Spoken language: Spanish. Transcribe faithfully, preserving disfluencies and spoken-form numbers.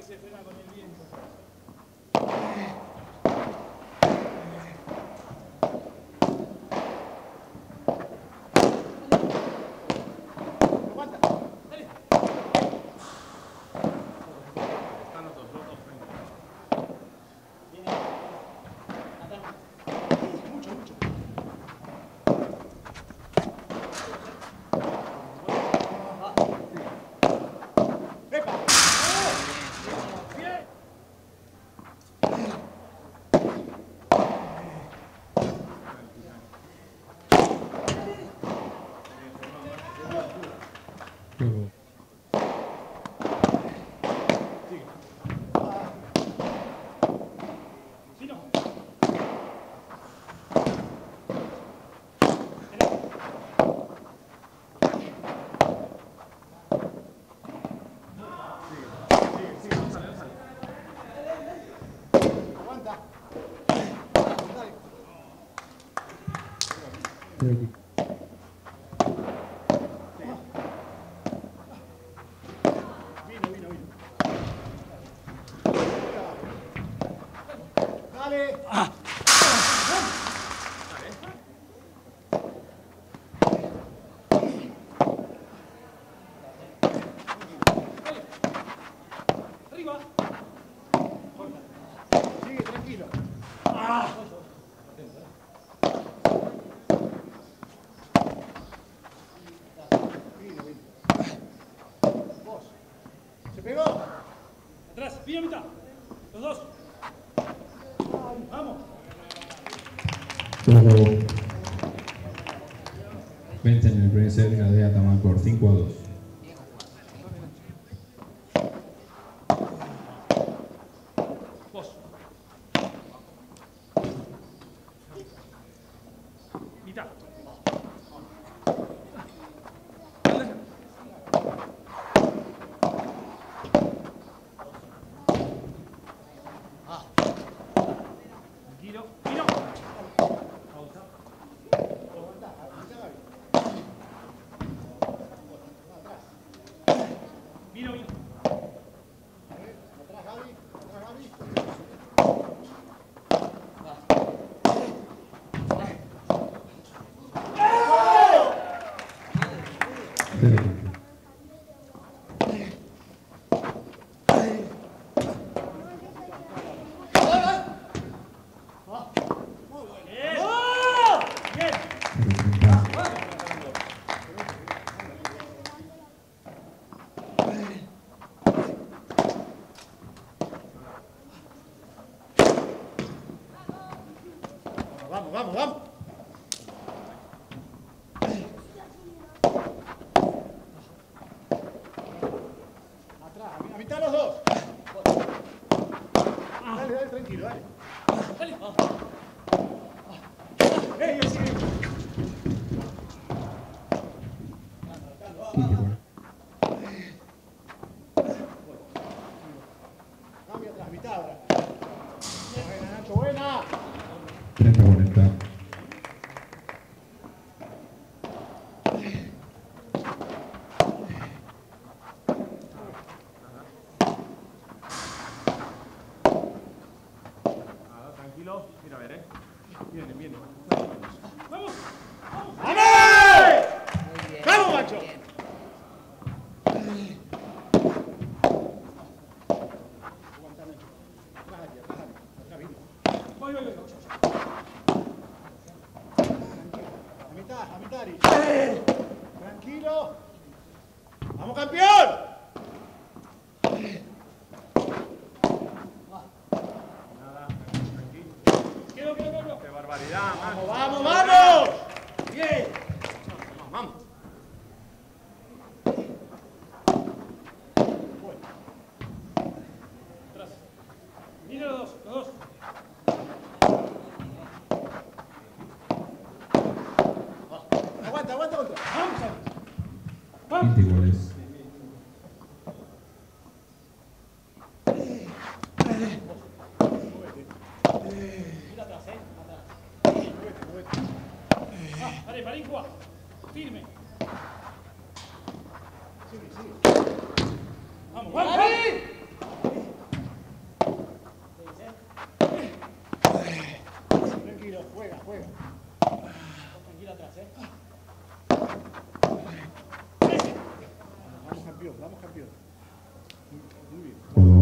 se frena con el viento. Aguanta, dale. Están los dos, los dos frente. Viene. Atrás. Mucho, mucho. ¡Epa! Vino, vino, vino. Dale. Ah. Arriba. Sigue, tranquilo. Ah. ¿Pegó? Atrás, vino a mitad. Los dos. Vamos. Vence en el primer set Gadea Tamame por cinco a dos. Vos. Mitad. Tranquilo. Vino. Pausa. Vino, vino. Atrás Gaby, atrás Gaby. Vamos, vamos, vamos. Atrás, a mitad los dos. Dale, dale, tranquilo, dale. Dale. ¡Ey, yo sigue! Cambia atrás, mitad ahora. Buena, Nacho, buena. treinta a cuarenta. Tranquilo. Mira a ver, eh. Viene, viene. ¡Vamos! ¡Vamos! ¡Vamos! ¡Vamos, macho! Aguanta, Nacho. Atrás, aquí, atrás, aquí. Atrás, vino. Voy, voy, voy. A mitad, a mitad, Aris. Tranquilo. ¡Vamos, campeón! Nada, tranquilo. Quedo, quedo, quedo. ¡Qué barbaridad! ¡Vamos, vamos, vamos! ¡Bien! Vamos, vamos. Bueno. Atrás. Mira los dos, los dos. Aguanta, aguanta, contra. Vamos, Aris. veinte iguales. Mira atrás, eh. Atrás. Ah, vale, parincua. Firme. Sigue, sigue. Vamos, vamos. ¡Gaby! campeón, vamos campeón. Muy bien. Juego.